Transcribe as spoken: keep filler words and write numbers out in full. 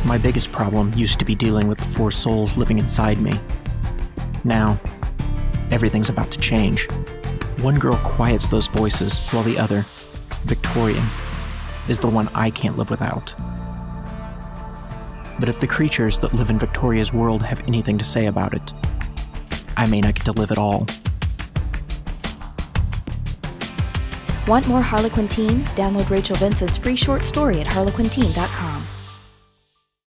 My biggest problem used to be dealing with the four souls living inside me. Now, everything's about to change. One girl quiets those voices, while the other, Victoria, is the one I can't live without. But if the creatures that live in Victoria's world have anything to say about it, I may not get to live at all. Want more Harlequin Teen? Download Rachel Vincent's free short story at harlequin teen dot com.